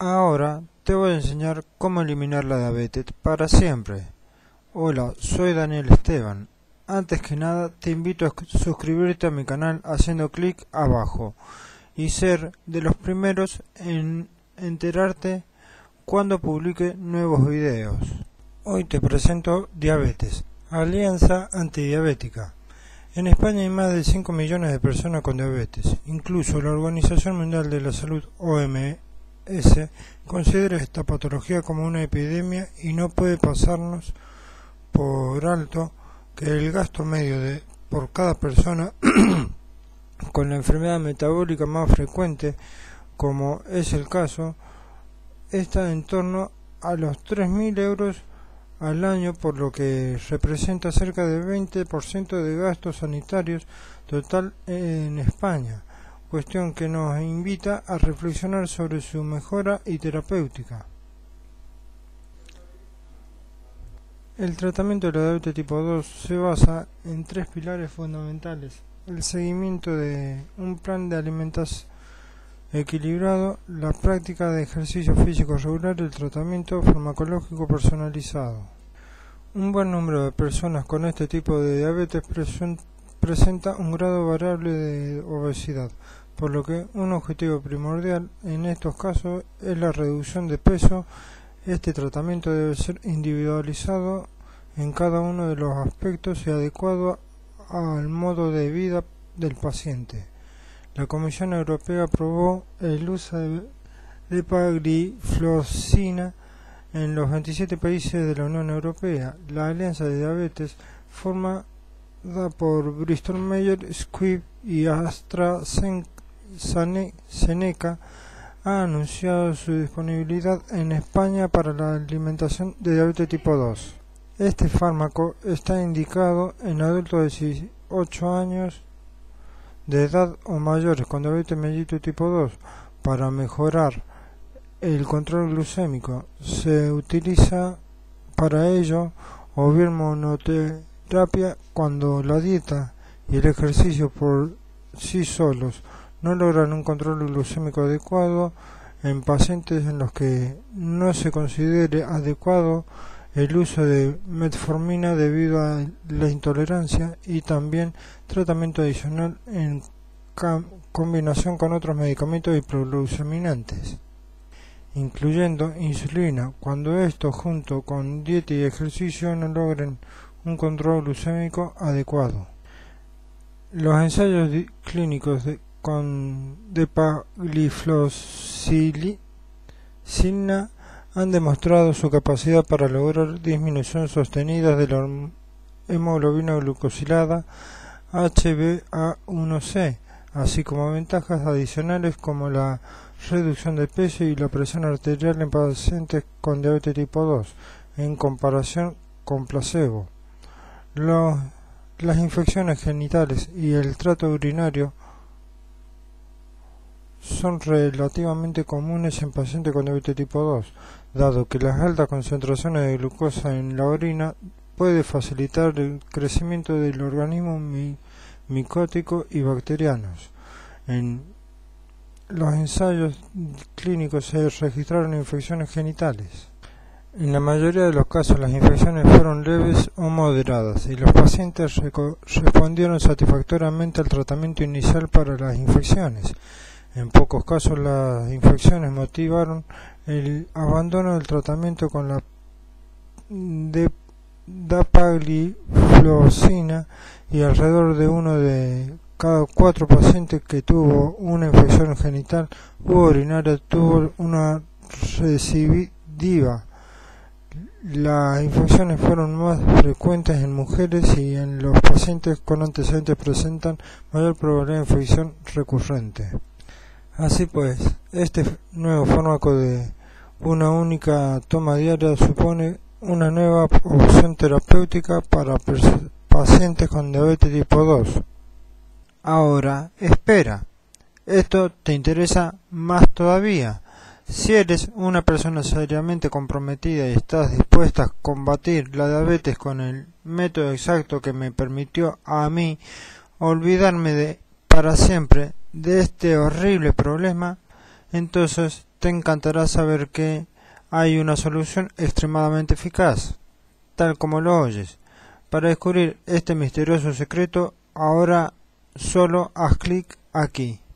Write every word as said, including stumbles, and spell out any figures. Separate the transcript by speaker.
Speaker 1: Ahora te voy a enseñar cómo eliminar la diabetes para siempre. Hola, soy Daniel Esteban. Antes que nada te invito a suscribirte a mi canal haciendo clic abajo y ser de los primeros en enterarte cuando publique nuevos videos. Hoy te presento Diabetes, Alianza Antidiabética. En España hay más de cinco millones de personas con diabetes. Incluso la Organización Mundial de la Salud, O M S, considera esta patología como una epidemia y no puede pasarnos por alto que el gasto medio de por cada persona con la enfermedad metabólica más frecuente, como es el caso, está en torno a los tres mil euros al año, por lo que representa cerca del veinte por ciento de gastos sanitarios total en España, cuestión que nos invita a reflexionar sobre su mejora y terapéutica. El tratamiento de la diabetes tipo dos se basa en tres pilares fundamentales: el seguimiento de un plan de alimentación equilibrado, la práctica de ejercicio físico regular y el tratamiento farmacológico personalizado. Un buen número de personas con este tipo de diabetes presenta un grado variable de obesidad, por lo que un objetivo primordial en estos casos es la reducción de peso. Este tratamiento debe ser individualizado en cada uno de los aspectos y adecuado al modo de vida del paciente. La Comisión Europea aprobó el uso de empagliflozina en los veintisiete países de la Unión Europea. La Alianza de Diabetes, formada por Bristol Myers Squibb y AstraZeneca, ha anunciado su disponibilidad en España para la alimentación de diabetes tipo dos. Este fármaco está indicado en adultos de dieciocho años de edad o mayores con diabetes mellitus tipo dos. Para mejorar el control glucémico se utiliza para ello o bien monoterapia cuando la dieta y el ejercicio por sí solos no logran un control glucémico adecuado. En pacientes en los que no se considere adecuado el uso de metformina debido a la intolerancia, y también tratamiento adicional en combinación con otros medicamentos hipogluceminantes, incluyendo insulina, cuando estos junto con dieta y ejercicio no logren un control glucémico adecuado. Los ensayos clínicos de con empagliflozina han demostrado su capacidad para lograr disminución sostenida de la hemoglobina glucosilada H b A uno C, así como ventajas adicionales como la reducción de peso y la presión arterial en pacientes con diabetes tipo dos, en comparación con placebo. Los, las infecciones genitales y el trato urinario son relativamente comunes en pacientes con diabetes tipo dos, dado que las altas concentraciones de glucosa en la orina puede facilitar el crecimiento del organismo mi micótico y bacterianos. En los ensayos clínicos se registraron infecciones genitales. En la mayoría de los casos las infecciones fueron leves o moderadas y los pacientes respondieron satisfactoriamente al tratamiento inicial para las infecciones. En pocos casos las infecciones motivaron el abandono del tratamiento con la dapagliflozina, y alrededor de uno de cada cuatro pacientes que tuvo una infección genital u urinaria tuvo una recidiva. Las infecciones fueron más frecuentes en mujeres y en los pacientes con antecedentes presentan mayor probabilidad de infección recurrente. Así pues, este nuevo fármaco de una única toma diaria supone una nueva opción terapéutica para pacientes con diabetes tipo dos. Ahora, espera, esto te interesa más todavía. Si eres una persona seriamente comprometida y estás dispuesta a combatir la diabetes con el método exacto que me permitió a mí olvidarme de para siempre de este horrible problema, entonces te encantará saber que hay una solución extremadamente eficaz, tal como lo oyes. Para descubrir este misterioso secreto, ahora solo haz clic aquí.